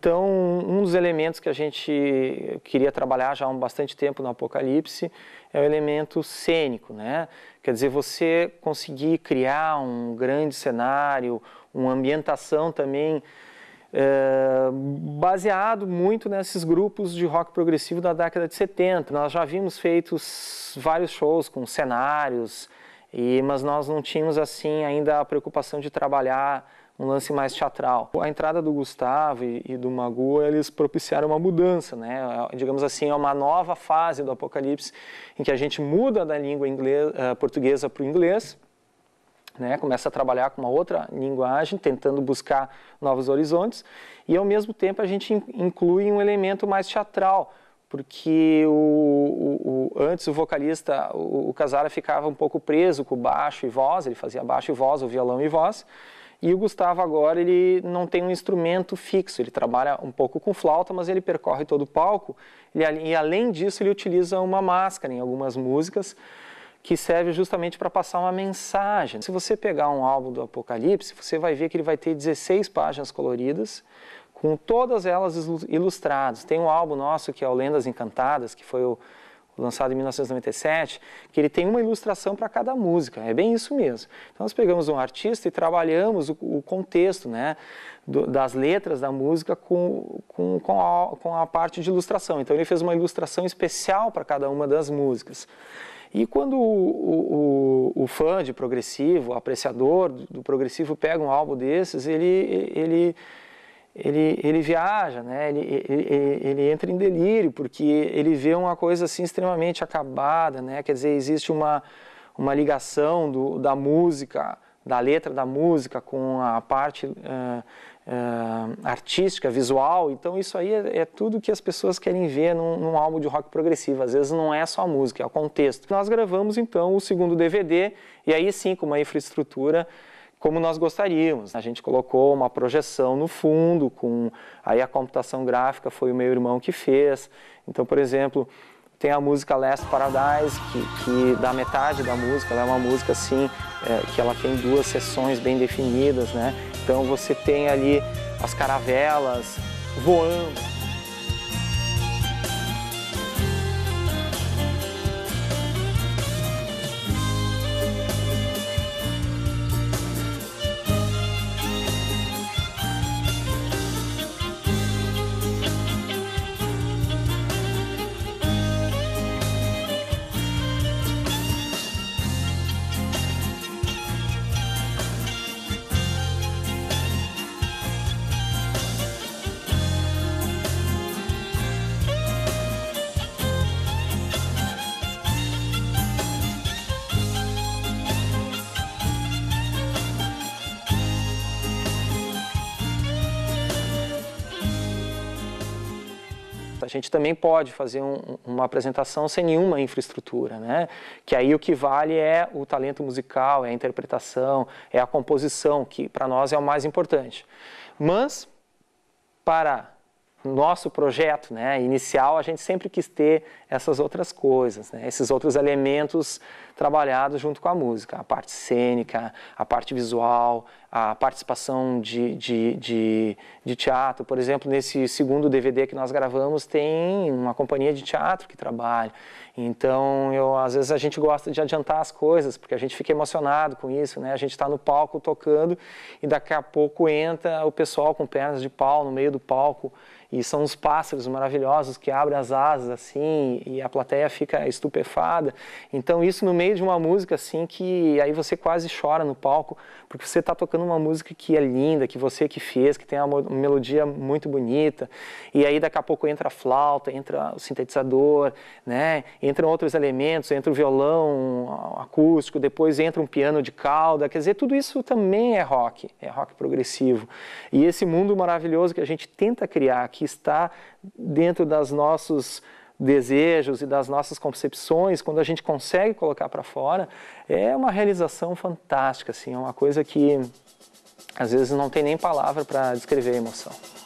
Então, um dos elementos que a gente queria trabalhar já há bastante tempo no Apocalipse é o elemento cênico, né? Quer dizer, você conseguir criar um grande cenário, uma ambientação também baseado muito nesses grupos de rock progressivo da década de 70. Nós já havíamos feito vários shows com cenários, mas nós não tínhamos assim ainda a preocupação de trabalhar um lance mais teatral. A entrada do Gustavo e do Magu, eles propiciaram uma mudança, né? Digamos assim, é uma nova fase do Apocalipse em que a gente muda da língua portuguesa para o inglês, né? Começa a trabalhar com uma outra linguagem, tentando buscar novos horizontes, e ao mesmo tempo a gente inclui um elemento mais teatral, porque antes o vocalista, o Casara, ficava um pouco preso com baixo e voz, ele fazia baixo e voz, ou violão e voz, e o Gustavo agora ele não tem um instrumento fixo, ele trabalha um pouco com flauta, mas ele percorre todo o palco, e além disso ele utiliza uma máscara em algumas músicas, que serve justamente para passar uma mensagem. Se você pegar um álbum do Apocalipse, você vai ver que ele vai ter 16 páginas coloridas, com todas elas ilustradas. Tem um álbum nosso que é o Lendas Encantadas, que foi lançado em 1997, que ele tem uma ilustração para cada música, é bem isso mesmo. Então nós pegamos um artista e trabalhamos o contexto, né, das letras da música com a parte de ilustração. Então ele fez uma ilustração especial para cada uma das músicas. E quando o fã de progressivo, o apreciador do progressivo pega um álbum desses, ele viaja, né? Ele entra em delírio, porque ele vê uma coisa assim extremamente acabada, né? Quer dizer, existe uma ligação da música, da letra da música com a parte artística, visual. Então isso aí é tudo que as pessoas querem ver num álbum de rock progressivo. Às vezes não é só a música, é o contexto. Nós gravamos então o segundo DVD, e aí sim com uma infraestrutura como nós gostaríamos. A gente colocou uma projeção no fundo, aí a computação gráfica foi o meu irmão que fez. Então, por exemplo, tem a música Last Paradise, que da metade da música, ela é uma música assim, que ela tem duas seções bem definidas, né? Então você tem ali as caravelas voando. A gente também pode fazer uma apresentação sem nenhuma infraestrutura, né? Que aí o que vale é o talento musical, é a interpretação, é a composição, que para nós é o mais importante. Mas, para nosso projeto, né, inicial, a gente sempre quis ter essas outras coisas, né, esses outros elementos trabalhados junto com a música, a parte cênica, a parte visual, a participação de teatro. Por exemplo, nesse segundo DVD que nós gravamos, tem uma companhia de teatro que trabalha. Então, às vezes a gente gosta de adiantar as coisas, porque a gente fica emocionado com isso, né? A gente está no palco tocando e daqui a pouco entra o pessoal com pernas de pau no meio do palco, e são os pássaros maravilhosos que abrem as asas assim e a plateia fica estupefada. Então isso no meio de uma música assim que aí você quase chora no palco, porque você está tocando uma música que é linda, que você que fez, que tem uma melodia muito bonita, e aí daqui a pouco entra a flauta, entra o sintetizador, né? Entram outros elementos, entra o violão acústico, depois entra um piano de cauda, quer dizer, tudo isso também é rock progressivo. E esse mundo maravilhoso que a gente tenta criar, que está dentro dos nossos desejos e das nossas concepções, quando a gente consegue colocar para fora, é uma realização fantástica, assim, é uma coisa que às vezes não tem nem palavra para descrever a emoção.